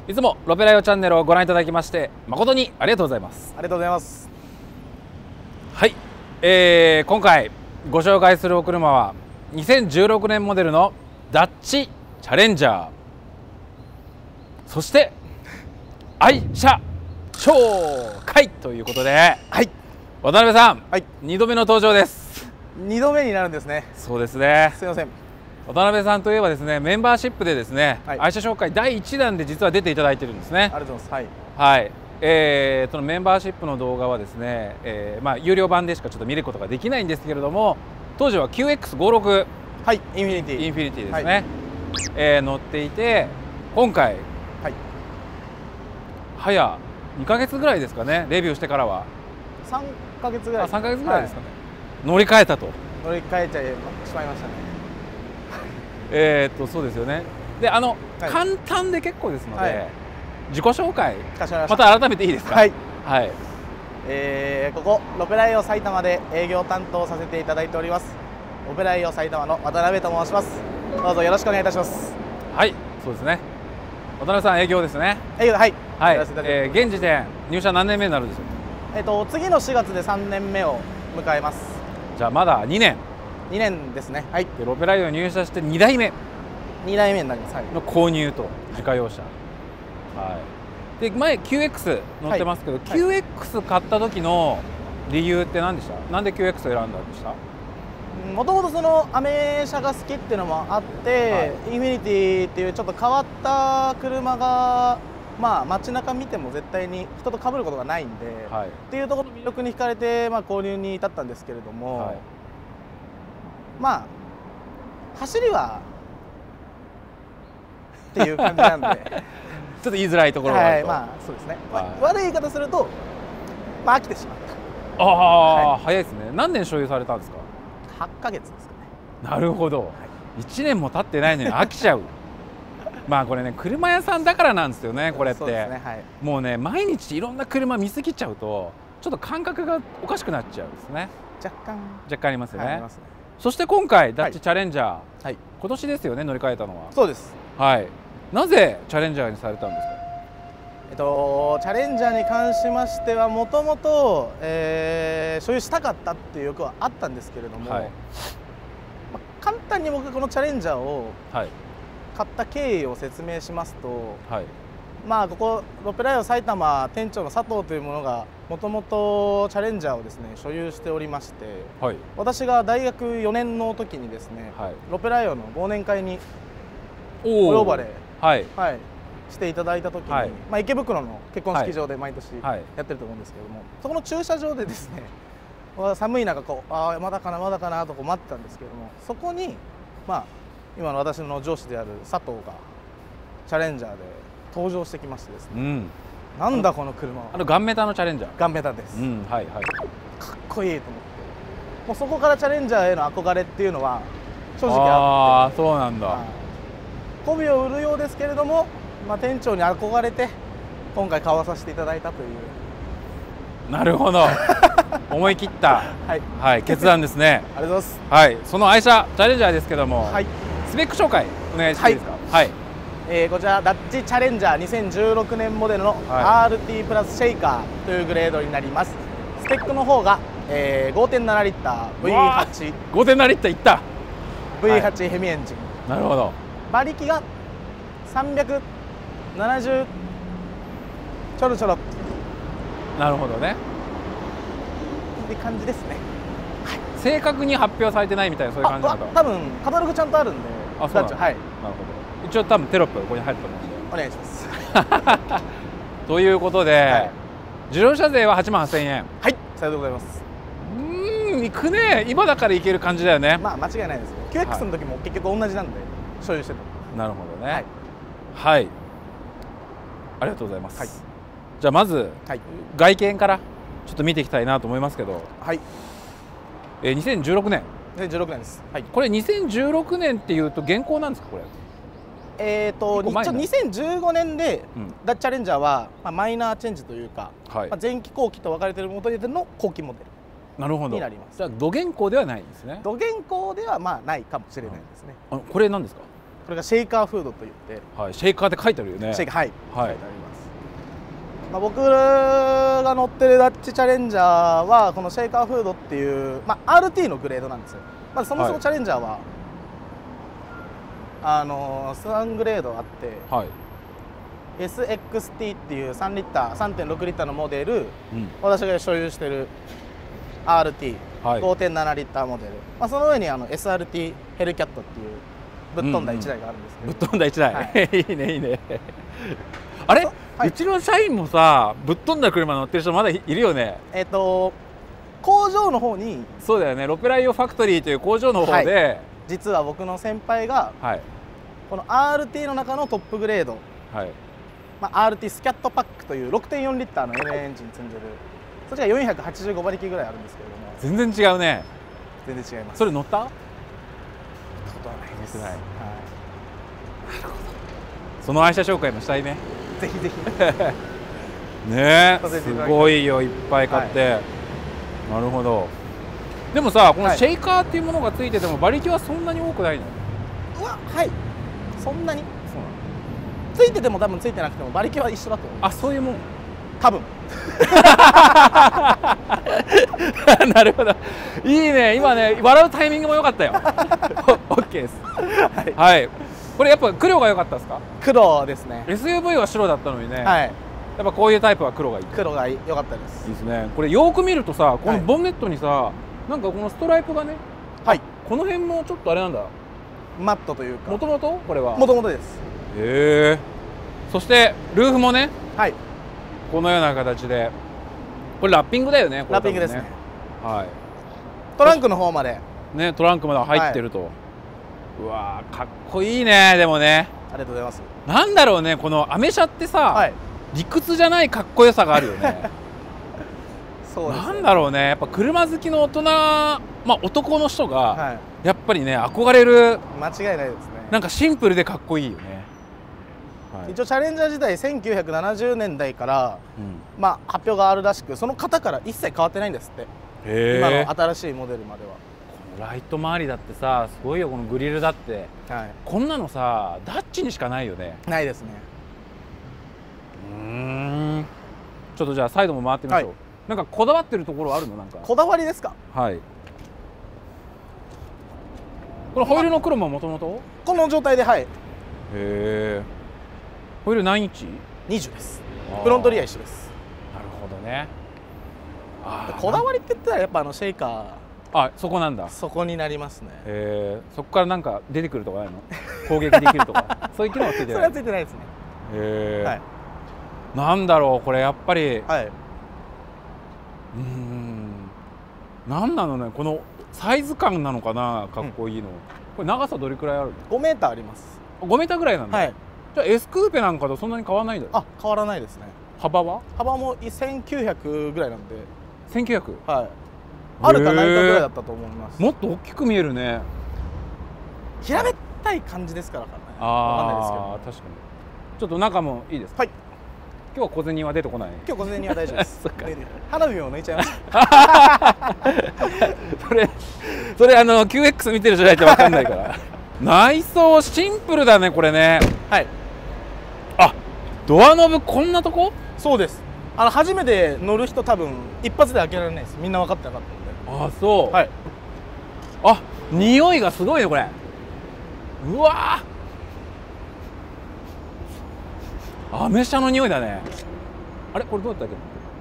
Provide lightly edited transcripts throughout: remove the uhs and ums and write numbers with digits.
いつもロペライオチャンネルをご覧いただきまして誠にありがとうございます。 ありがとうございます。 はい、今回ご紹介するお車は2016年モデルのダッチチャレンジャー、そして愛車紹介ということで、 はい、 渡辺さん、 はい、 2度目の登場です。 2度目になるんですね。 そうですね。 すいません。 渡辺さんといえばですね、メンバーシップでですね、 はい、 愛車紹介第1弾で実は出ていただいてるんですね。 ありがとうございます。はい。 はい。そのメンバーシップの動画はですね、有料版でしかちょっと見ることができないんですけれども、当時は QX56、 はい、インフィニティですね、はい、乗っていて、今回、 はい、 早2ヶ月ぐらいですかね、デビューしてからは 3ヶ月ぐらい、 3ヶ月ぐらいですかね、はい、乗り換えたと。 乗り換えちゃいしまいましたね。 そうですよね。で、はい、簡単で結構ですので、はい、自己紹介また改めていいですか。 はい、 はい、 ここロペライオ埼玉で営業担当させていただいておりますロペライオ埼玉の渡辺と申します。どうぞよろしくお願いいたします。 はい、そうですね。渡辺さん営業ですね。 営業、はい、 はい、現時点入社何年目になるんでしょう。 次の4月で3年目を迎えます。 じゃあまだ2年ですね。はい。 でロペライオ入社して2代目になります。はい、 の購入と自家用車、はい、で前 QX 乗ってますけど、はい、QX 買った時の理由って何でした？なんで QX を選んだんでした？ もともとそのアメ車が好きっていうのもあって、はい、インフィニティっていうちょっと変わった車が街中見ても絶対に人と被ることがないんで、はい、っていうところの魅力に惹かれて購入に至ったんですけれども、はい、走りはっていう感じなんでちょっと言いづらいところがあると、 はい、そうですね、はい、悪い言い方すると飽きてしまった。 はい、早いですね。何年所有されたんですか ？8ヶ月ですかね。 なるほど、はい、1年も経ってないのに飽きちゃうこれね、車屋さんだからなんですよね、これって。ね、はい、もうね、毎日いろんな車見すぎちゃうとちょっと感覚がおかしくなっちゃうんですね。 若干ありますよね。はい、そして今回ダッチチャレンジャー、はい、今年ですよね、乗り換えたのは。 そうです。 はい。なぜチャレンジャーにされたんですか？ チャレンジャーに関しましてはもともと所有したかったっていう欲はあったんですけれども、はい、簡単に僕このチャレンジャーを買った経緯を説明しますと、はい、ここロペライオ埼玉店長の佐藤というものがもともとチャレンジャーをですね所有しておりまして、はい、私が大学4年の時にですね、はい、ロペライオの忘年会にお呼ばれ、はいはい、していただいた時に、はい、池袋の結婚式場で毎年やってると思うんですけども、そこの駐車場でですね寒い中まだかなと待ってたんですけれども、そこに今の私の上司である佐藤がチャレンジャーで登場してきましてですね、うん、なんだこの車は。 ガンメタのチャレンジャー。 ガンメタです。 はいはい。 かっこいいと思って、もうそこからチャレンジャーへの憧れっていうのは正直あって。 そうなんだ。 媚びを売るようですけれども、店長に憧れて今回買わさせていただいたという。 なるほど思い切った、はいはい、決断ですねありがとうございます。 はい、その愛車チャレンジャーですけども、はい、スペック紹介お願いしていいですか？はい、 こちらダッチチャレンジャー2016年モデルの RT プラスシェイカーというグレードになります。スペックの方が、5.7 リッター V8、 5.7 リッターいった V8 ヘミエンジン。 なるほど。 馬力が370ちょろちょろ。 なるほどね。 って感じですね。 はい、正確に発表されてないみたいな、そういう感じなのか。 多分カタログちゃんとあるんで。 あ、そうなんだ。はい。なるほど。一応多分テロップここに入ると思うんでお願いしますということで、はい、自動車税は88,000円。 はい、さようでございます。 行くね。今だから行ける感じだよね。 間違いないですよ。 QX の時も結局同じなんで、所有してた。 なるほどね。はい、はい、ありがとうございます。はい、じゃあまず、はい、外見からちょっと見ていきたいなと思いますけど、はい、2016年です。はい、 これ2016年っていうと現行なんですかこれ？ 2015年で、ダッチチャレンジャーは、マイナーチェンジというか、はい、前期後期と分かれているもとでの後期モデルになります。 じゃあ土現行ではないんですね。 土現行ではないかもしれないですね。 これ何ですか？ これがシェイカーフードといって、 はい、シェイカーって書いてあるよね。 シェイカー、はい、 はい、 書いてあります。僕が乗ってるダッチチャレンジャーはこのシェイカーフードっていう、RT のグレードなんですよ。まずそもそもチャレンジャーは、3グレードあって、はい、SXT っていう3リッター 3.6 リッターのモデル、私が所有してる RT5.7 リッターモデル、その上にSRT ヘルキャットっていうぶっ飛んだ1台があるんですけど、 ぶっ飛んだ1台、はい、いいねいいねあれ、うちの社員もさぶっ飛んだ車乗ってる人まだいるよね。 工場の方に、 そうだよね、ロペライオファクトリーという工場の方で、 実は僕の先輩が、この RT の中のトップグレード、RT スキャットパックという 6.4 リッターの LA エンジン積んでる、そっちが485馬力ぐらいあるんですけれども、 全然違うね。 全然違います。 それ乗った？乗ったことはないです。 はい、なるほど。その愛車紹介もしたいね。 ぜひぜひねえ、すごいよ、いっぱい買って、なるほど。でもさ、このシェイカーっていうものがついてても馬力はそんなに多くないの？ はい、そんなについてても多分ついてなくても馬力は一緒だと思う。 あ、そういうもん。 多分なるほど、いいね。今ね、笑うタイミングも良かったよ。OK です。はい、これやっぱ黒が良かったですか？ 黒ですね。 SUV は白だったのにね、 はい、 やっぱこういうタイプは黒がいい。 黒が良かったです。 いいですね。これよく見るとさ、このボンネットにさ、なんかこのストライプがね、はい、この辺もちょっとあれなんだ、 マットというか、 もともとこれはもともとです。 へえ。そしてルーフもね、 はい、 このような形で、これラッピングだよね。 ラッピングですね。 はい。 トランクの方までね、トランクまで入ってると、うわー、かっこいいね。でもね、 ありがとうございます。 なんだろうね、このアメ車ってさ、理屈じゃないかっこよさがあるよね。 そうですね。 なんだろうね、やっぱ車好きの大人、男の人がやっぱりね憧れる、 間違いないですね。 なんかシンプルでかっこいいよね。 一応チャレンジャー自体1970年代から、発表があるらしく、その方から一切変わってないんですって。今の新しいモデルまでは。 このライト周りだってさ、すごいよ。このグリルだって、こんなのさダッチにしかないよね。 ないですね。 ちょっとじゃあサイドも回ってみましょう。なんかこだわってるところあるの？なんかこだわりですか？ はい。このホイールの黒ももともとこの状態で、はい。へえ。ホイール何インチ ？20です。フロントリア一緒です。 なるほどね。 こだわりって言ったらやっぱシェイカー。 あ、そこなんだ。 そこになりますね。 そこからなんか出てくるとかないの？攻撃できるとかそういう機能はついてない？ それはついてないですね。 はい。なんだろうこれやっぱり。 はい。 なんなのね、このサイズ感なのかな、かっこいいの。これ長さどれくらいあるの？ 5 メーターあります。 5メーターぐらいなんだ。 はい。 じゃあ S クーペなんかとそんなに変わらないんだよ。 あ、変わらないですね。 幅は？ 幅も1900ぐらいなんで。 1900？ はい。あるかないかぐらいだったと思います。 もっと大きく見えるね。 平べったい感じですからね。 わかんないですけど。確かに。ちょっと中もいいですか？はい。今日は小銭は出てこない。 今日小銭は大丈夫です。花火を抜いちゃいました。 それQX 見てるじゃないと分かんないから。内装シンプルだねこれね。 はい。 あ、ドアノブこんなとこ？ そうです。初めて乗る人多分一発で開けられないです。みんな分かってなかったので。 あ、そう。はい。あ、匂いがすごいねこれ。うわー。アメ車の匂いだね。あれこれどうやったっけ？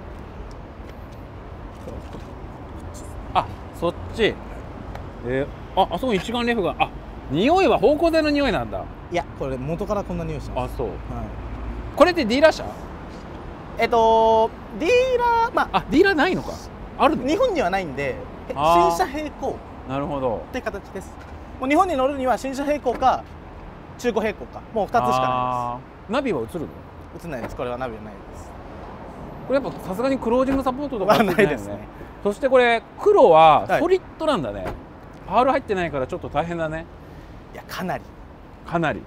あ、そっち。あそこ一眼レフが、匂いは芳香剤の匂いなんだ。 いや、これ元からこんな匂いします。 あ、そう。これってディーラー車？ ディーラー、 ディーラーないのか。あるの？ 日本にはないんで、新車並行。 なるほど。 って形です。もう日本に乗るには新車並行か中古並行か、もう2つしかないです。 ナビは映るの？ 映らないです。これはナビはないです。 これやっぱさすがにクロージングサポートとかはないですね。 そしてこれ黒はソリッドなんだね。パール入ってないからちょっと大変だね。 いや、かなり大変です。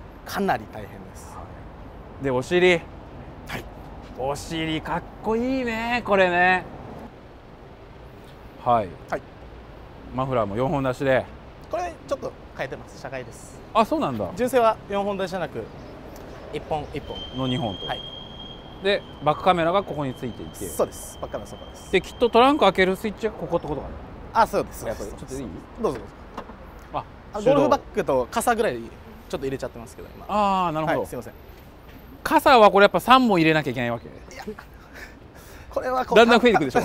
でお尻、はい、お尻かっこいいねこれね。はい、マフラーも4本出しで、 これちょっと変えてます。車外です。 あ、そうなんだ。 純正は4本台じゃなく1本1本の2本と。 はい。 でバックカメラがここについていて。 そうです。バックカメラそこです。 できっとトランク開けるスイッチがこことことかな。 あ、そうです。 やっぱりちょっといい？ どうぞどうぞ。 あ、 ゴルフバッグと傘ぐらいちょっと入れちゃってますけど今。 ああ、なるほど、 はい、すいません。 傘はこれやっぱ3本入れなきゃいけないわけ。 これはだんだん増えていくでしょ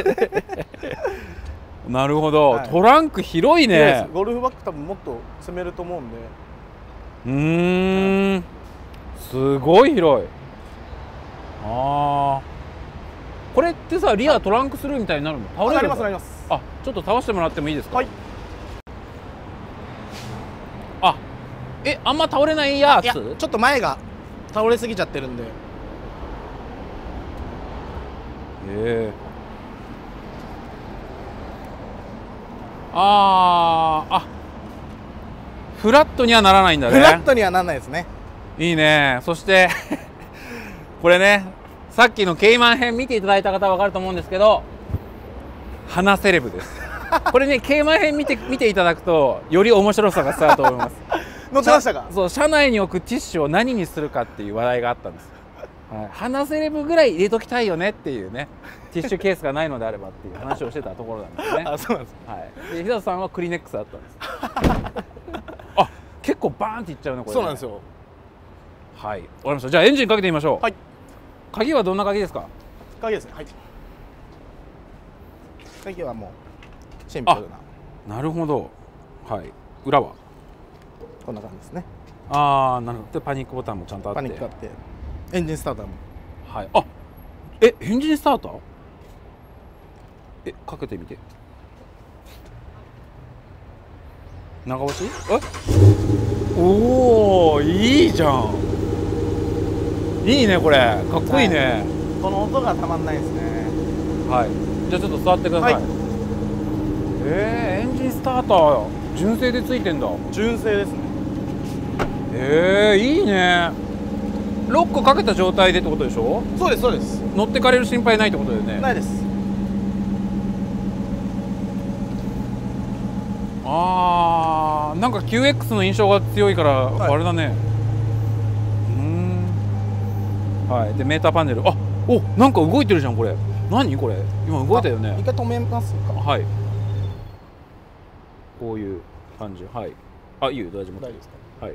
なるほど、はい、トランク広いね。 ゴルフバッグ多分もっと積めると思うんで。 すごい広い。ああ、これってさ、リアトランクスルーみたいになるの？倒れるの？ なります。 あ、ちょっと倒してもらってもいいですか？ はい。 あ、あんま倒れないやつ？ いや、ちょっと前が倒れすぎちゃってるんで。 フラットにはならないんだね。 フラットにはならないですね。 いいね。そしてこれね、さっきのケイマン編見ていただいた方は分かると思うんですけど、鼻セレブですこれね、ケイマン編見ていただくとより面白さが伝わると思います載ってましたか？ そう、車内に置くティッシュを何にするかっていう話題があったんです、はい、鼻セレブぐらい入れときたいよねっていうね、ティッシュケースがないのであればっていう話をしてたところなんですねあ、そうなんです、 はい、で、日里さんはクリネックスだったんですあ、結構バーンっていっちゃうね、これね。 そうなんですよ。 はい、わかりました。じゃあエンジンかけてみましょう。 はい。 鍵はどんな鍵ですか？ 鍵ですね。はい。鍵はもうシンプルな。 なるほど。はい。裏はこんな感じですね。 ああ、なるほど。でパニックボタンもちゃんとあって。 パニックあって。エンジンスターターも。 はい。あ、エンジンスターター？かけてみて。長押し？おお、いいじゃん。いいね、これかっこいいね、はい、 この音がたまんないですね。 はい、じゃあちょっと座ってください、はい、エンジンスターター純正でついてんだ。 純正ですね。 いいね。ロックかけた状態でってことでしょ？ そうです、そうです。 乗ってかれる心配ないってことだよね。 ないです。 なんか QX の印象が強いから、はい、あれだね。はい、でメーターパネル、なんか動いてるじゃん、これ。何これ、今動いたよね。 一回止めますか？ はい、こういう感じ。はい、いいよ、大丈夫。 大丈夫ですか？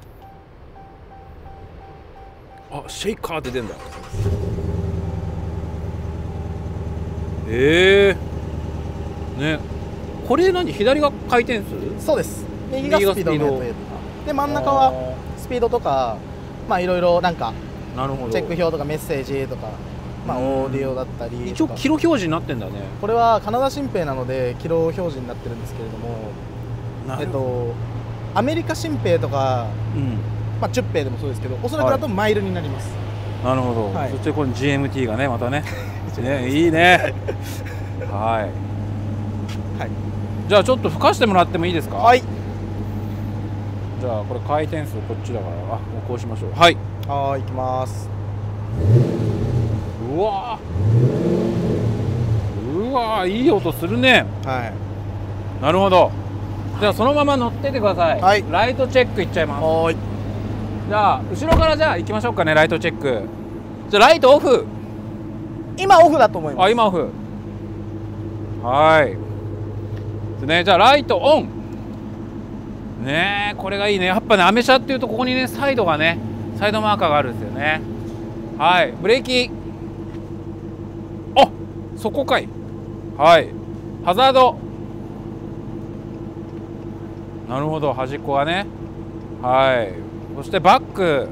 はい。シェイカーって出んだ。ね、これ何、左が回転数？ そうです。右がスピードメートで、真ん中はスピードとか、まあいろいろなんかチェック表とかメッセージとか、まあオーディオだったり。 一応キロ表示になってんだね。 これはカナダ新兵なのでキロ表示になってるんですけれども、アメリカ新兵とか、まあ10兵でもそうですけど、おそらくだとマイルになります。 なるほど。そしてこの GMT がね、またねいいねはい、じゃあちょっと吹かしてもらってもいいですか？はい。じゃあこれ回転数こっちだから、こうしましょう。はい、 行きます。 うわいい音するね。はい、なるほど。じゃあそのまま乗っててください。はい、ライトチェックいっちゃいます。はい。じゃあ後ろからじゃあ行きましょうかね、ライトチェック。じゃあライトオフ。 今オフだと思います。 今オフ。はいでね、じゃあライトオンね。これがいいね。やっぱね、アメ車っていうとここにね、サイドマーカーがあるんですよね。はい、ブレーキ。そこかい。はい、ハザード。なるほど、端っこがね。はい、そしてバック。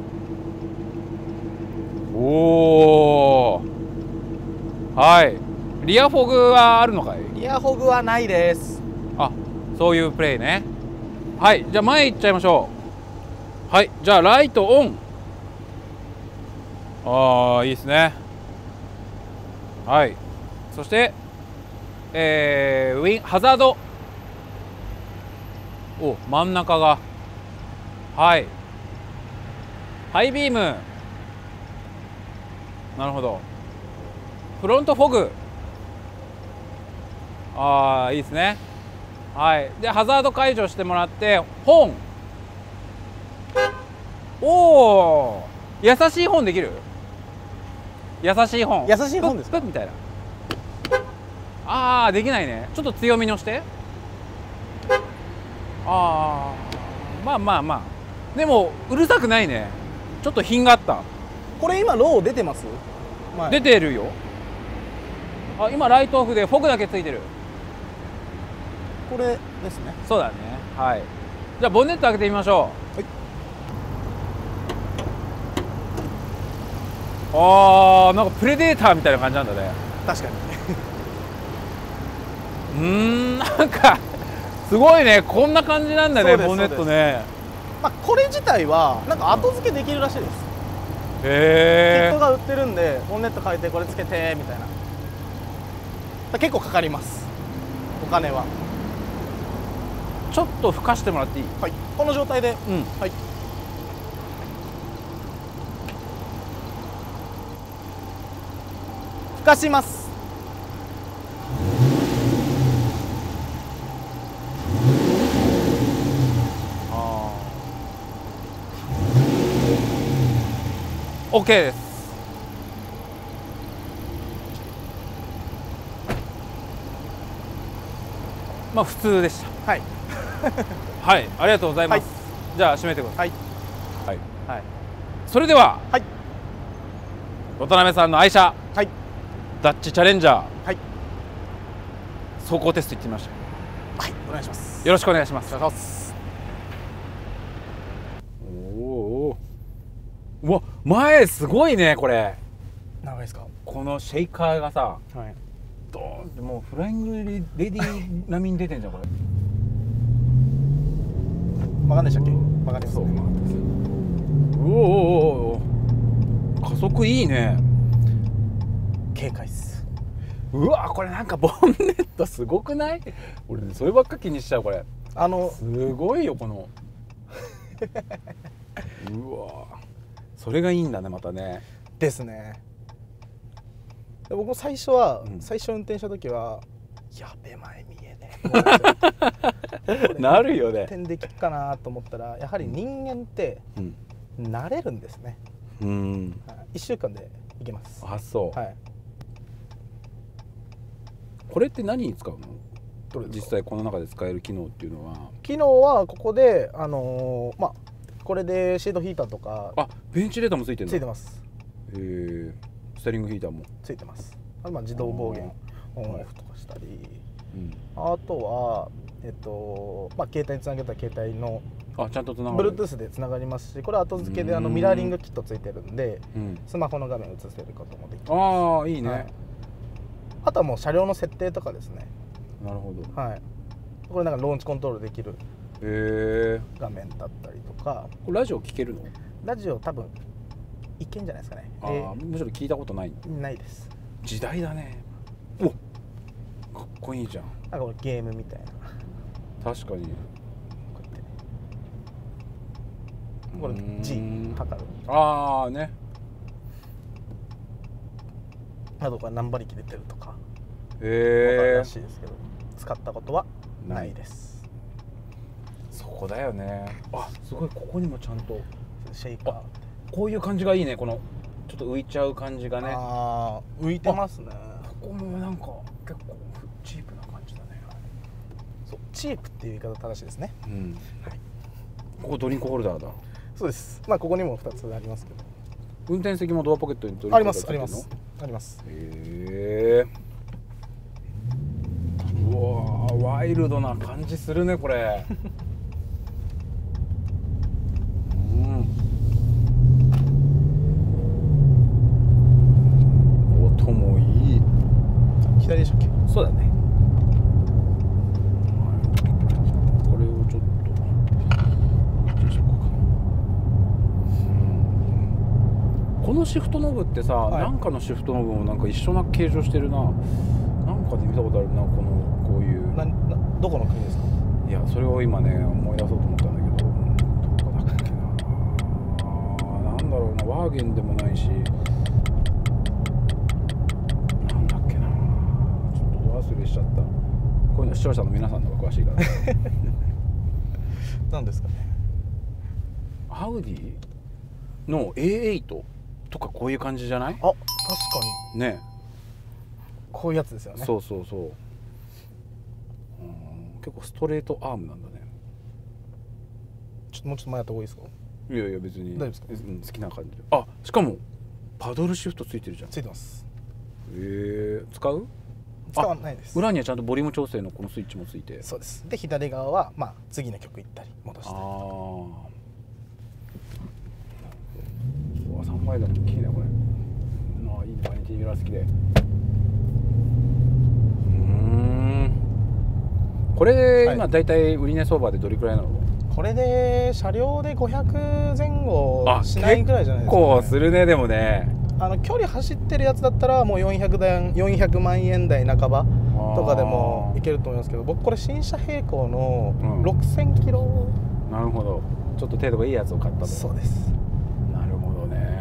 はい、リアフォグはあるのかい？ リアフォグはないです。 そういうプレイね。はい、じゃあ前行っちゃいましょう。はい、じゃあライトオン。いいですね。はい、そしてハザード。真ん中が、はい、ハイビーム。なるほど。フロントフォグ。いいですね。 はい、でハザード解除してもらってホーン、おお優しいホーンできる？優しいホーン、 優しいホーンですか？ プッみたいな。ああできないね。ちょっと強めに押して。ああまあまあまあ、でもうるさくないね。ちょっと品があった。 これ今ロー出てます？前出てるよ。あ今ライトオフでフォグだけついてる。 これですね。 そうだね。はい、じゃあボンネット開けてみましょう。あーなんかプレデーターみたいな感じなんだね。 確かになんかすごいね、こんな感じなんだね、ボンネットね。 まあこれ自体はなんか後付けできるらしいです。キへえ。 ットが売ってるんで、ボンネット変えてこれつけてみたいな。結構かかります、お金は。 ちょっと吹かしてもらっていい？ はい、この状態で、 うん、 はい、吹かします。 あー OK です。まあ普通でした。 はいはい、ありがとうございます。 はい、 じゃあ閉めてください。 はい、 はい、 はい、 それでは、 はい、 渡辺さんの愛車、 はい、 ダッチチャレンジャー、 はい、 走行テスト行ってみましょはい、お願いします。 う。よろしくお願いします。 お願いします。 おお、うわ前すごいねこれ。 長いですか？ このシェイカーがさ、 はい、 ドーンってもうフライングレディー並みに出てんじゃんこれ。 曲がんでしたっけ？曲がりますそう、 ね。 おお加速いいね。 軽快っす。 うわこれなんかボンネットすごくない？俺そればっか気にしちゃうこれ。すごいよこのうわそれがいいんだねまたね。 ですね。で僕も最初は、 うん、 最初運転した時はやべえ前見えねえなるよね。 運転できるかなと思ったらやはり人間って慣れるんですね。 うん、 1週間でいけます。 あそう、 はい、 これって何に使うの？ どれですか？ 実際この中で使える機能っていうのは。 機能はここでまあこれでシートヒーターとか。 あベンチレーターもついてるの？ついてます。 ステアリングヒーターもついてます。まあ自動防減オンオフとかしたり、 うん、 あとはまあ携帯につなげた携帯のちゃんとつながる Bluetooth でつながりますし、これ後付けでミラーリングキットついてるんで、 うん、 スマホの画面映せることもできます。 ああいいね、 はい、あとはもう車両の設定とかですね。 なるほど。 はい、これなんかローンチコントロールできる画面だったりとか。 これラジオ聞けるの？ ラジオ多分いけんじゃないですかね。 むしろ聞いたことないの？ ないです。 時代だね。おかっこいいじゃん。 なんかこれゲームみたいな。 確かに。 これ G 測る。 ああね。 あとこれ何馬力出てるとか。 へえ。 分かるらしいですけど、使ったことはないです。 そこだよね。すごいここにもちゃんとシェイカー。 こういう感じがいいね。このちょっと浮いちゃう感じがね。 浮いてますね。 ここもなんか結構チープな感じだね。 そうチープっていう言い方正しいですね。 うん。はい。ここドリンクホルダーだ。そうです。まあここにも2つありますけど。 運転席もドアポケットにドリンクホルダーついてるの？ あります。 へえ。うわワイルドな感じするねこれ。音もいい。 左でしたっけ？ そうだね。これをちょっとどうしようか。このシフトノブってさ、なんかのシフトノブもなんか一緒な形状してるな。なんかで見たことあるなこういう。 どこの国ですか？ いやそれを今ね思い出そうと思ったんだけど、どこだっけな。なんだろうな、ワーゲンでもないし、なんだっけな。ちょっと忘れしちゃった。こういうの視聴者の皆さんの方が詳しいからなんですかね。 アウディの A8 とかこういう感じじゃない？ あ、確かにね。 こういうやつですよね。 そうそうそう。結構ストレートアームなんだね。 もうちょっと前やった方がいいですか？ いやいや別に大丈夫ですか？ 好きな感じで。あ、しかもパドルシフトついてるじゃん。 ついてます。 使う？ 使わないです。 裏にはちゃんとボリューム調整のこのスイッチもついて。 そうです。で左側はまあ次の曲行ったり戻したり。 3倍だと大きいねこれ。いいね、バニティミラー好きで。これ、今だいたい売値相場でどれくらいなの？ これで車両で500前後しないぐらいじゃないですか、ね。 結構するね。でもね、 距離走ってるやつだったらもう400万円台半ばとかでもいけると思いますけど、僕これ新車並行の6000キロ、 なるほど。ちょっと程度がいいやつを買ったと。 そうです。 なるほどね。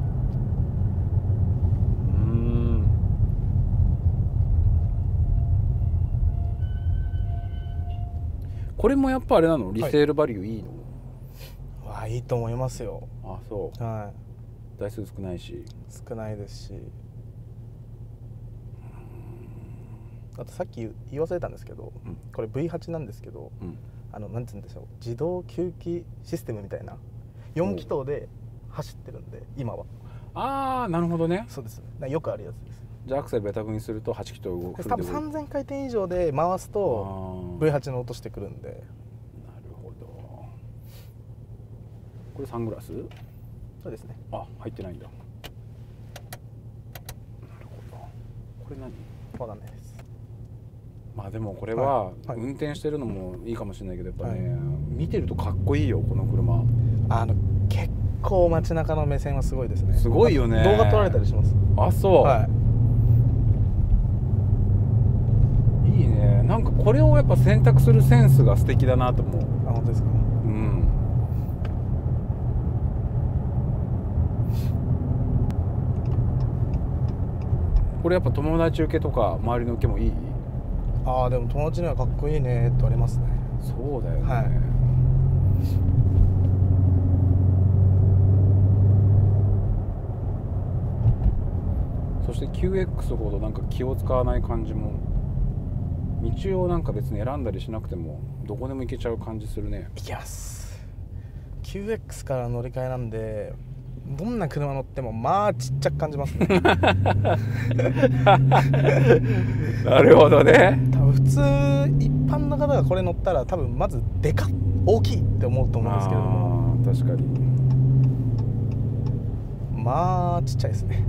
これもやっぱあれなの？リセールバリューいいの？ いいと思いますよ。 あ、そう。 はい。 台数少ないし。 少ないですし。あとさっき言い忘れたんですけど、これ V8 なんですけど、なんて言うんでしょう、自動吸気システムみたいな4気筒で走ってるんで今は。 ああ、なるほどね。 そうです。よくあるやつです。 じゃあアクセルベタ踏みすると8気筒動く。 多分3000回転以上で回すと V8 の音してくるんで。なるほど。これサングラス？ そうですね。 あ、入ってないんだ。なるほど。これ何？ わかんないです。 まあでもこれは運転してるのもいいかもしれないけど、やっぱね、見てるとかっこいいよこの車。 結構街中の目線はすごいですね。 すごいよね。 動画撮られたりします。 あ、そう。はい。いいね。なんかこれをやっぱ選択するセンスが素敵だなと思う。 あ、本当ですか。うん。 これやっぱ友達受けとか周りの受けもいい？ ああ、でも友達にはかっこいいねって言われますね。 そうだよね。 はい。 そして QX ほどなんか気を使わない感じも、道をなんか別に選んだりしなくてもどこでも行けちゃう感じするね。 行けます。 QX から乗り換えなんでどんな車乗ってもまあちっちゃく感じますねなるほどね。 多分普通一般の方がこれ乗ったら多分まずでかっ大きいって思うと思うんですけれども、 確かにまあちっちゃいですね。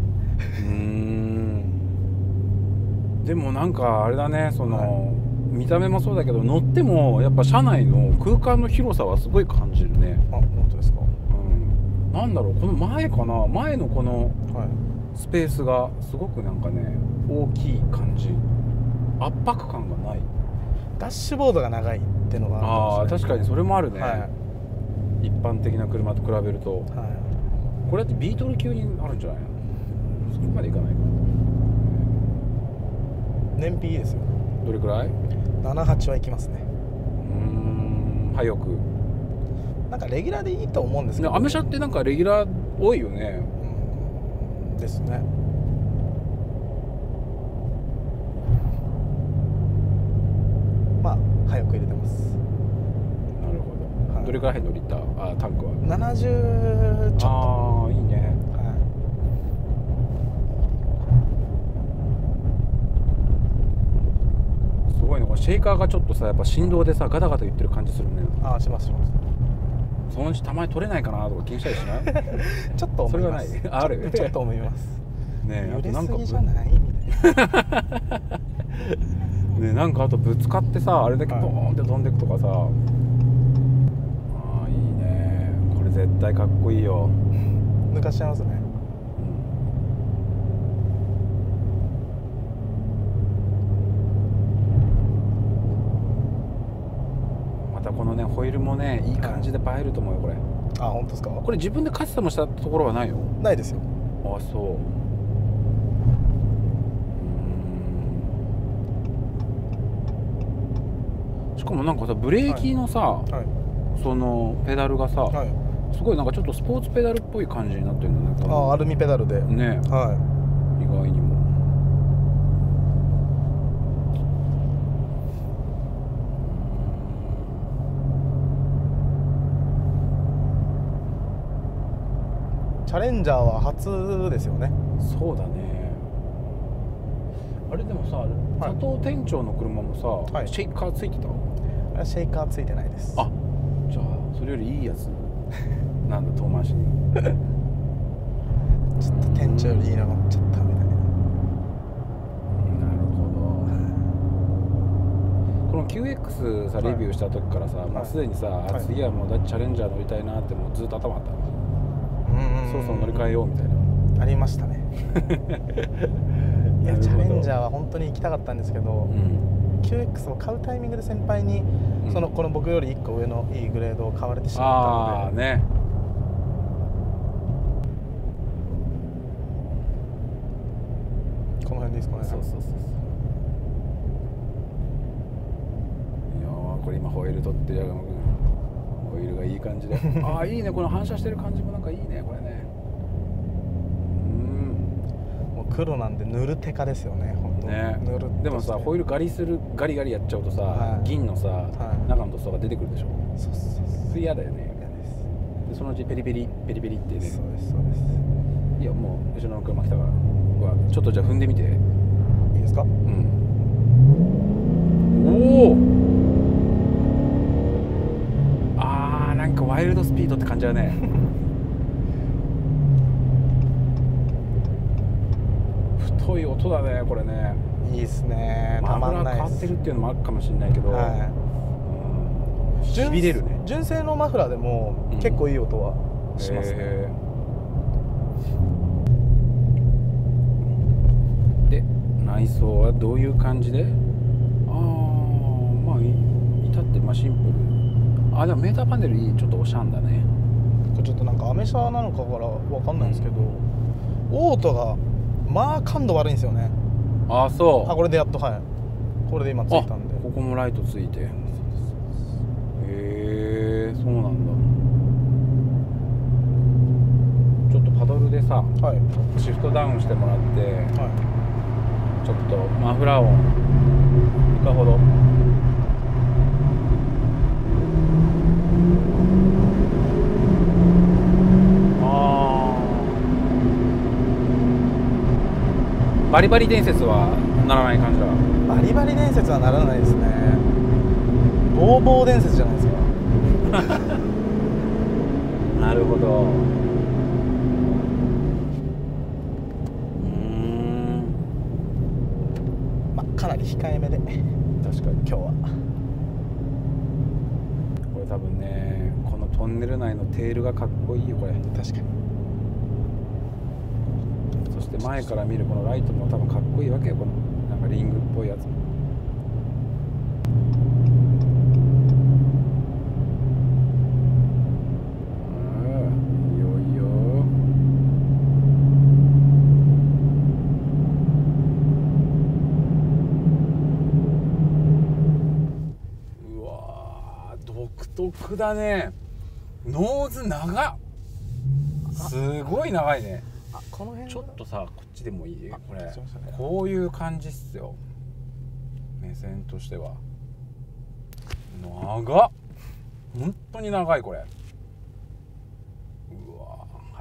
でもなんかあれだね、その、見た目もそうだけど乗ってもやっぱ車内の空間の広さはすごい感じるね。 あ、本当ですか。 なんだろう、この前かな、前のこのスペースがすごくなんかね大きい感じ、圧迫感がない。 ダッシュボードが長いっていうのがある。確かにそれもあるね、一般的な車と比べると、これだってビートル級にあるんじゃないの？そこまでいかないか。 燃費いいですよ。 どれくらい ？78はいきますね。 早く。 なんかレギュラーでいいと思うんですけど、 アメ車ってなんかレギュラー多いよね。 ですね。まあ早く入れてます。 なるほど。どれくらい入るのリッター？タンクは 70ちょっと。 ああ、いいね。すごいね、これシェイカーがちょっとさ、やっぱ振動でさガタガタ言ってる感じするね。 ああ、しますします。 そのうちたまに取れないかなとか気にしたりしない？ ちょっと思います。 それはない。ある。 ちょっと思います。 ねえ、 揺れすぎじゃないみたいな。 ねえ、なんかあとぶつかってさ、あれだけボーンって飛んでくとかさ。ああ、いいね。これ絶対かっこいいよ。 抜かしちゃいますね。 またこのねホイールもねいい感じで映えると思うよこれ。 あ、本当ですか。 これ自分でカスタムしたところはないの？ ないですよ。 あ、そう。 しかもなんかさブレーキのさ、 はいそのペダルがさ、 はい、 すごいなんかちょっとスポーツペダルっぽい感じになってるんだね。 あ、アルミペダルでね、 は意外にも。 チャレンジャーは初ですよね。 そうだね。あれでもさ、佐藤店長の車もさ、 はい、 シェイカーついてた？ あれはシェイカーついてないです。 あ、じゃあそれよりいいやつなんだ遠回しにちょっと店長よりいいの乗っちゃったみたいな。 なるほど。この QX さレビューした時からさ、もうすでにさ、次はもうチャレンジャー乗りたいなってもうずっと頭あった。そろそろ乗り換えようみたいな。 ありましたね。いやチャレンジャーは本当に行きたかったんですけど、QX を買うタイミングで先輩に、この僕より1個上のいいグレードを買われてしまったので。 ね。 この辺でいいですかね。 そう。いやこれ今ホイール取ってる。ホイールがいい感じでああいいね、この反射してる感じもなんかいいねこれね。 もう黒なんで塗るテカですよね本当ね。塗るでもさホイールガリガリやっちゃうとさ、銀のさ、中の塗装が出てくるでしょ。そうそれ嫌だよね。嫌です。でそのうちペリペリってね。そうです。いやもう後ろの車来たからちょっとじゃあ踏んでみていいですか。 おお、なんかワイルドスピードって感じだね。太い音だねこれね。 いいですね。 マフラー変わってるっていうのもあるかもしれないけど、しびれるね。 純正のマフラーでも結構いい音はしますね。 で内装はどういう感じで？まあ至ってシンプル。でもメーターパネルいい、ちょっとおしゃんだね。 これちょっとなんかアメ車なのかからわかんないんですけど、オートが感度悪いんですよね。そう。これでやっとこれで今ついたんで。 ここもライトついて。へえ、そうなんだ。ちょっとパドルでさ、シフトダウンしてもらって、ちょっとマフラー音いかほど。バリバリ伝説はならない感じだ。 バリバリ伝説はならないですね。ボーボー伝説じゃないですか。 なるほど。 かなり控えめで。確かに今日は。 これ多分ね、このトンネル内のテールがかっこいいよこれ。 確かに。 そして前から見るこのライトも多分かっこいいわけよ。このなんかリングっぽいやつ。いよいよ。うわー、独特だね。ノーズ長っ。すごい長いね。 この辺ちょっとさ、こっちでもいい？これこういう感じっすよ。目線としては長っ。本当に長いこれ。うわー、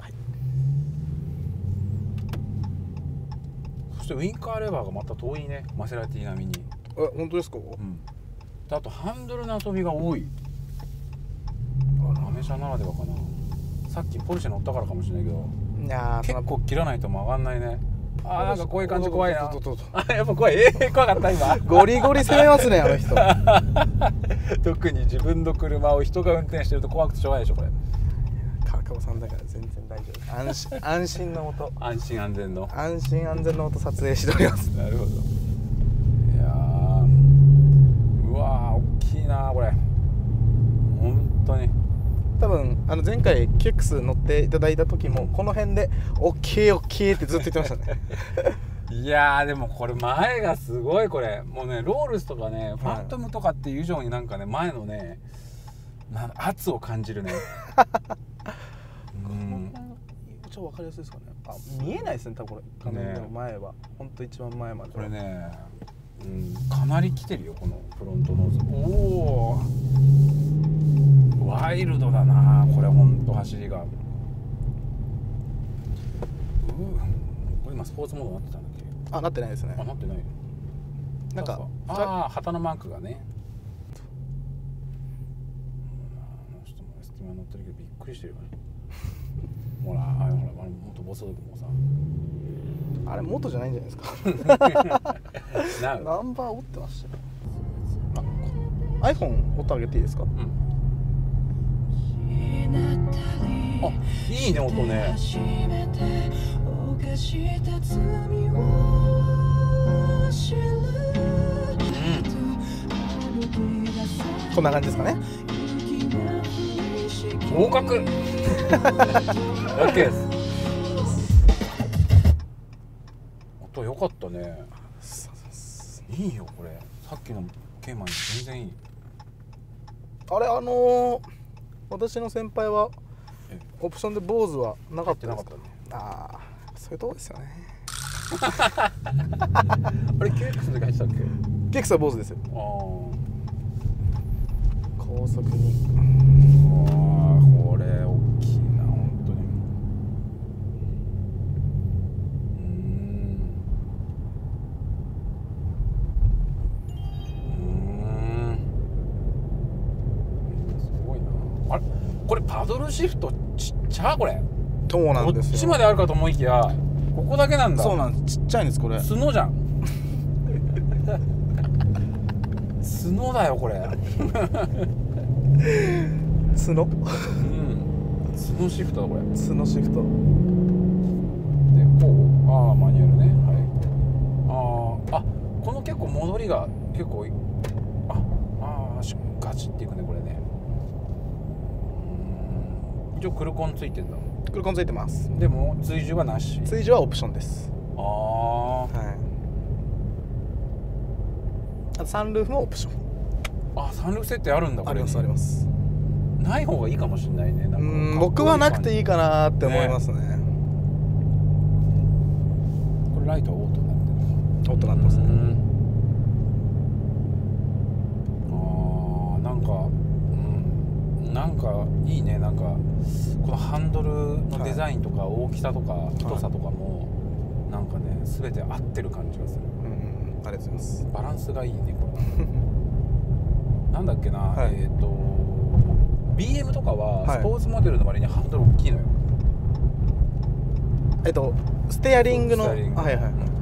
そしてウインカーレバーがまた遠いね、マセラティ並みに。 本当ですか？ あとハンドルの遊びが多い。アメ車ならではかな。さっきポルシェ乗ったからかもしれないけど、結構切らないと曲がんないね。なんかこういう感じ怖いな。やっぱ怖い。怖かった今。 ゴリゴリ攻めますねあの人。 特に自分の車を人が運転してると怖くてしょうがないでしょこれ。 川上さんだから全然大丈夫。安心の音。 安心安全の音撮影しております。 なるほど。いやうわー大きいなこれ。本当に。 多分前回 QX 乗っていただいた時もこの辺で「オッケーオッケー」ってずっと言ってましたね。 いやーでもこれ前がすごい。これもうねロールスとかねファントムとかっていう以上になんかね前のね圧を感じるね。 ちょっと分かりやすいですかね。あ、見えないですね多分これ画面でも前は、ほんと一番前までこれね、かなり来てるよこのフロントノーズ。おおワイルドだなこれほんと走りが。これ今スポーツモードになってたんだっけ。 あ、なってないですね。 あ、なってない。 なんか旗のマークがね。ちょっとエスティマ乗ってるけどびっくりしてるよね。ほらもっとボスもさあれ元じゃないんじゃないですか。ナンバー折ってましたよ。iPhone 音上げていいですか。 あ、いいね音ね。 こんな感じですかね。 合格。OK です。音良かったね。いいよこれ。さっきのケイマン全然いい。 あれ私の先輩はオプションで坊主はなかったですか。ああ、そういうとこですよね。 あれ QX の時入ってたっけ。 QX は坊主ですよ。 ああ、 高速に。 これ大きいな本当に。すごいな。あれこれパドルシフトちっちゃ。これそうなんですよ。 こっちまであるかと思いきやここだけなんだ。 そうなんです。ちっちゃいんですこれ。 角じゃん。角だよこれ。 角？ 角シフトだこれ。 角シフト。 でこうマニュアルね。はい。この結構戻りが結構ガチっていくねこれね。一応クルコンついてんだ。 クルコンついてます。 でも追従はなし。 追従はオプションです。 はい。 あとサンルーフもオプション。 サンルーフ設定あるんだ。 ありますあります。 ない方がいいかもしれないね。なんか僕はなくていいかなって思いますね。 これライトはオートになってる。 オートになってますね。 なんかいいね。なんかこのハンドルのデザインとか大きさとか太さとかもなんかね全て合ってる感じがする。 ありがとうございます。 バランスがいいねこれ。なんだっけな、BM とかはスポーツモデルの割にハンドル大きいのよ。 ステアリングの。はいはい。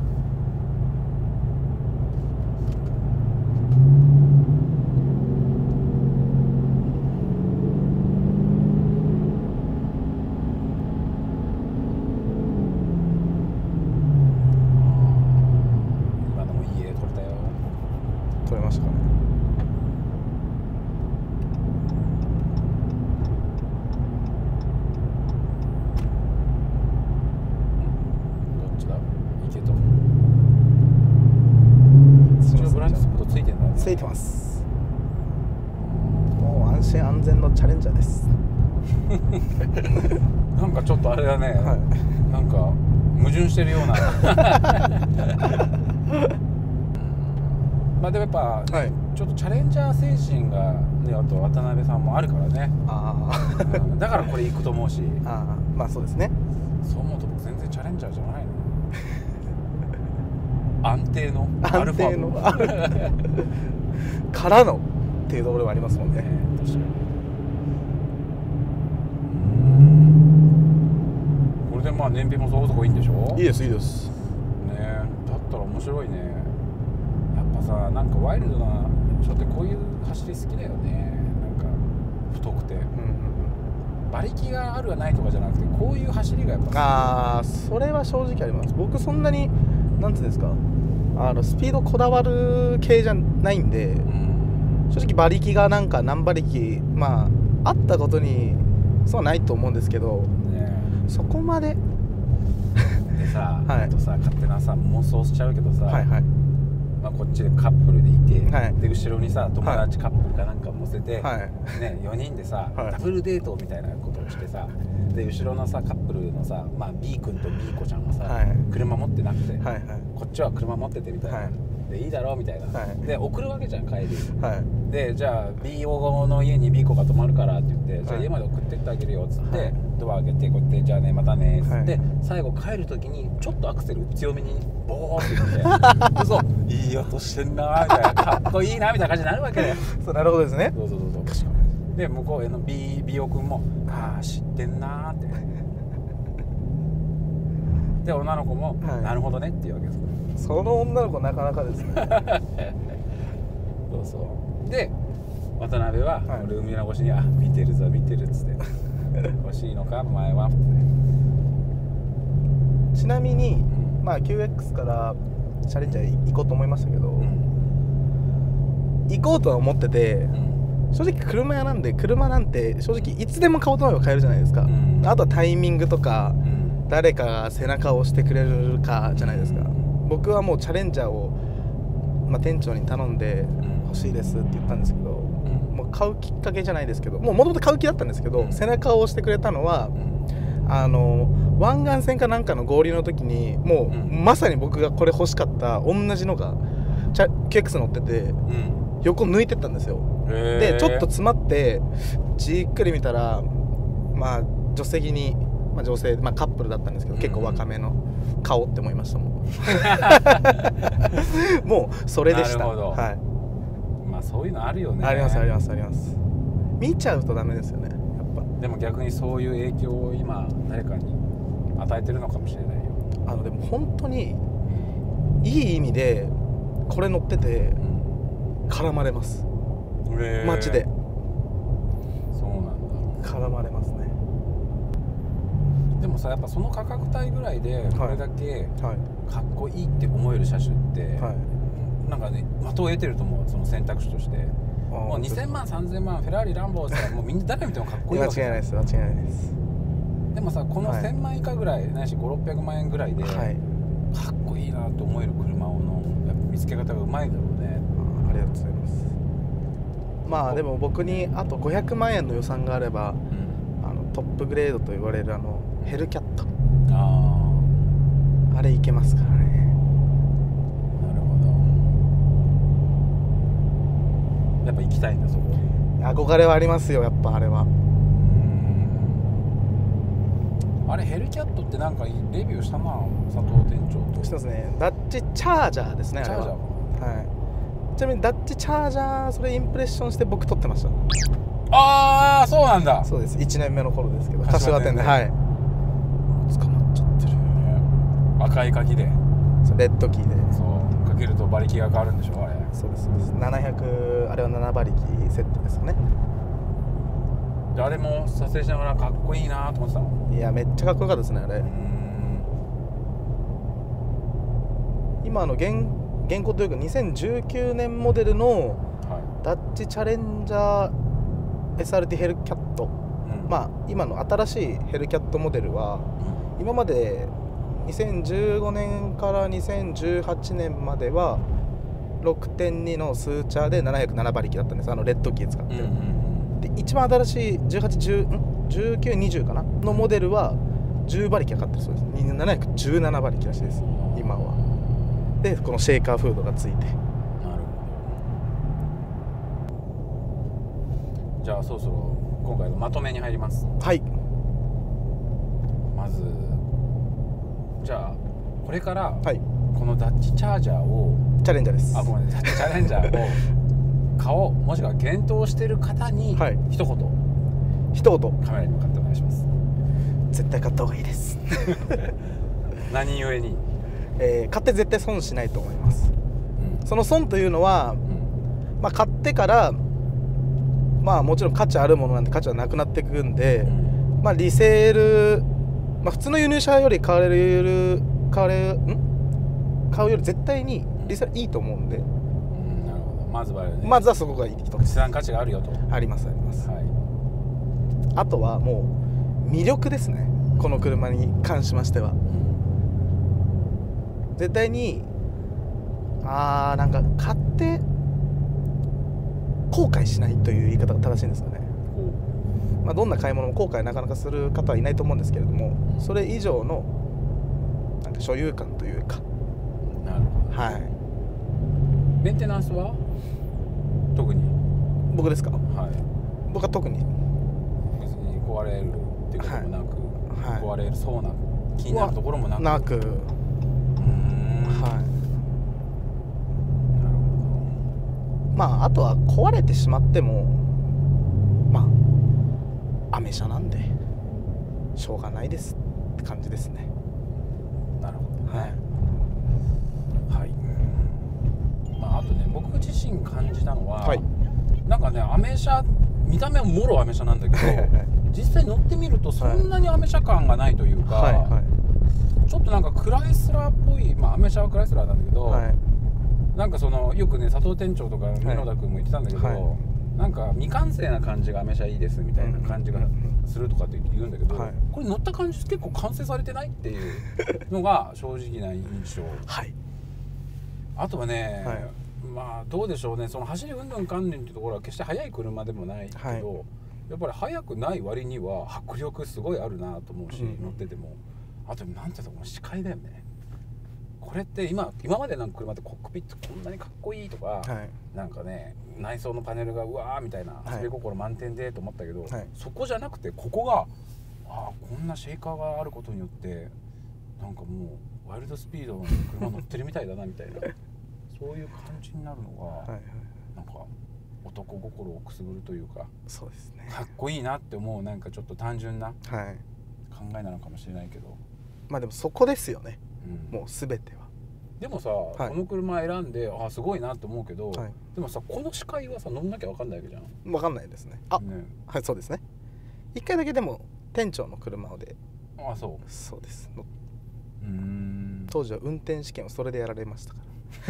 今のもいい絵撮れたよ。 撮れましたかね。ついてます。もう安心安全のチャレンジャーです。 なんかちょっとあれだね、なんか矛盾してるような。まあでもやっぱ、ちょっとチャレンジャー精神がね、あと渡辺さんもあるからね。だからこれ行くと思うし。 まあそうですね。 そう思うと僕全然チャレンジャーじゃないの。安定のからのっていうところがありますもんね。 確かに。これでまあ燃費もそこそこいいんでしょ。 いいですいいですね。だったら面白いね。やっぱさ、なんかワイルドな人ってこういう走り好きだよね。なんか太くて、馬力があるはないとかじゃなくて、こういう走りがやっぱそれは正直あります。僕そんなになんていうんですか、スピードこだわる系じゃないんで、正直馬力がなんか何馬力あったことにそうはないと思うんですけど、そこまででさ、 はいあとさ勝手なさ妄想しちゃうけどさ、 はいはいまあ、こっちでカップルでいて、 はい、 で後ろにさ友達カップルかなんか乗せて、 はいね、4人でさ、 はい、 ダブルデートみたいなことをしてさ、で後ろのさカップルのさ、まあ、B 君と B 子ちゃんはさ、 はい、 車持ってなくて、 はいはい、 こっちは車持っててみたいな、はい、でいいだろうみたいな、はい、で送るわけじゃん帰り、はい、でじゃあ B 子の家に B 子が泊まるからって言って、はい、じゃあ家まで送ってってあげるよっつって、はい、ドア開けてこうやってじゃあねまたねっつって、はい、最後帰る時にちょっとアクセル強めにボーって言って嘘いい音してんなみたいなかっこいいなみたいな感じになるわけだよそうなるほどですね。 そうで向こうへの B 子くんもああ知ってんなーってで女の子も、はい、なるほどねっていうわけです。 その女の子なかなかですねそうそうで渡辺は、はい、ルーム裏越しに「あ見てるぞ見てる」っつって「欲しいのかお前は」ってちなみに、まあ QX からチャレンジャー行こうと思いましたけど、行こうとは思ってて、正直車屋なんで車なんて正直いつでも買おうと思えば買えるじゃないですか、あとはタイミングとか、誰かが背中を押してくれるかじゃないですか。僕はもうチャレンジャーを、まあ、店長に頼んで欲しいですって言ったんですけど、もう買うきっかけじゃないですけどもともと買う気だったんですけど、背中を押してくれたのは、湾岸線かなんかの合流の時にもう、まさに僕がこれ欲しかった同じのがQX 乗ってて、横抜いてったんですよ。でちょっと詰まってじっくり見たら、まあ助手席に、まあ、女性、まあ、カップルだったんですけど、結構若めの顔って思いましたもんもうそれでした。 なるほど、 はい、 まあそういうのあるよね。 ありますありますあります。見ちゃうとダメですよねやっぱ。 でも逆にそういう影響を今誰かに与えてるのかもしれないよ。 でも本当にいい意味でこれ乗ってて絡まれます、街で。 そうなんだ。 絡まれますね。 でもさやっぱその価格帯ぐらいでこれだけかっこいいって思える車種って、はい、なんかね的を得てると思う、その選択肢として。もう2000万3000万フェラーリランボーって言ったらもうみんな誰見てもかっこいいわけ。 間違いないです間違いないです。 でもさこの1000万以下ぐらい、ないし500-600万円ぐらいで、はい、かっこいいなと思える車をやっぱ見つけ方がうまいだろうね。 ありがとうございます。まあでも僕にあと500万円の予算があれば、トップグレードと言われるヘルキャット、あれいけますからね。 なるほど。やっぱ行きたいんだそこ。 憧れはありますよやっぱあれは。 あれヘルキャットってなんかレビューしたな佐藤店長と。 してますね。ダッチチャージャーですね。 チャージャー。 はい。ちなみにダッチチャージャーそれインプレッションして僕撮ってました。 ああそうなんだ。 そうです。1年目の頃ですけど柏店で、はい。捕まっちゃってる。 赤い鍵で。 レッドキーで。 そうかけると馬力が変わるんでしょあれ。 そうですそうです。700あれは7馬力セットですよね。 あれも撮影しながらかっこいいなと思ってたの。 いやめっちゃかっこよかったですねあれ。今現行というか2019年モデルのダッチチャレンジャー SRT ヘルキャット、まあ今の新しいヘルキャットモデルは、今まで2015年から2018年までは 6.2 のスーチャーで707馬力だったんです。レッドキー使って、で一番新しい1920かなのモデルは10馬力がかかってるそうです。717馬力らしいです今は。でこのシェーカーフードがついて。なるほど。じゃあそろそろ今回のまとめに入ります。 はい。 まずじゃあこれから、 はい、 このダッチチャージャーをチャレンジャーです。 ごめんダッチチャレンジャーを買おうもしくは検討している方に、はい、一言カメラに向かってお願いします。 絶対買った方がいいです何故に？ 買って絶対損しないと思います、その損というのは、まあ、買ってからまあもちろん価値あるものなんで価値はなくなっていくんで、まあ、リセール、まあ、普通の輸入車より買うより絶対にリセールいいと思うんで、 なるほど。まずはそこがいいと。 資産価値があるよと。 ありますあります、 はい、 あとはもう魅力ですねこの車に関しましては。 絶対になんか買って後悔しないという言い方が正しいんですかね。まあ、どんな買い物も後悔なかなかする方はいないと思うんですけれども、それ以上のなんか所有感というか。 なるほど。 はい。 メンテナンスは特に僕ですか？ はい。 僕は特に別に壊れるっていうこともなく、 はい、 壊れそうな気になるところもなく。 はい。なるほど。 まああとは壊れてしまってもまあアメ車なんでしょうがないですって感じですね。 なるほどね。 はい。 はい。まああとね、僕自身感じたのは、 はい、 なんかね、アメ車、見た目はもろアメ車なんだけど実際乗ってみるとそんなにアメ車感がないというか、はいはい、ちょっとなんかクライスラーっぽい、まあアメ車はクライスラーなんだけど、はい、なんかそのよくね佐藤店長とか箕田君も言ってたんだけど、はい、なんか未完成な感じがアメ車いいですみたいな感じがするとかって言うんだけど、はい、これ乗った感じ結構完成されてないっていうのが正直な印象。はい、あとはね、はい、まあどうでしょうね、その走り云々関連っていうところは決して速い車でもないけど、はい、やっぱり速くない割には迫力すごいあるなと思うし、乗ってても。あとなんていうの、視界だよね。これって今までの車ってコックピットこんなにかっこいいとか、はい、なんかね内装のパネルがうわーみたいな遊び心満点でと思ったけど、はい、そこじゃなくてここがこんなシェイカーがあることによってなんかもうワイルドスピードの車乗ってるみたいだなみたいなそういう感じになるのが、はいはい、なんか男心をくすぐるというか、そうですね、かっこいいなって思う、なんかちょっと単純な考えなのかもしれないけど、 まあでもそこですよね、もう全ては。 でもさ、はい、この車選んですごいなと思うけど、はい、でもさこの視界はさ乗んなきゃ分かんないわけじゃん。 分かんないですね。ね、はい、そうですね。一回だけでも店長の車で、そうです。当時は運転試験をそれでやられました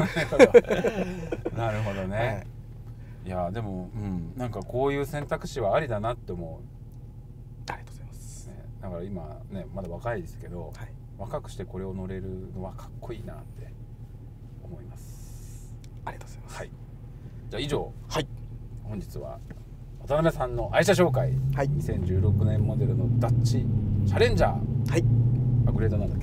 からなるほどね、はい、いやでも、なんかこういう選択肢はありだなって思う。 ありがとうございます、ね、 だから今ねまだ若いですけど、はい、若くしてこれを乗れるのはかっこいいなって思います。 ありがとうございます、はい、 じゃあ以上、 はい、 本日は渡辺さんの愛車紹介、はい、2016年モデルのダッチチャレンジャー、はい、グレードなんだっけ、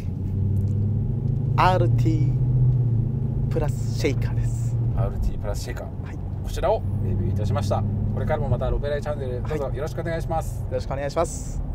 RT プラスシェイカーです。 RT プラスシェイカー、はい、こちらをレビューいたしました。これからもまたロペライチャンネルどうぞよろしくお願いします。 よろしくお願いします。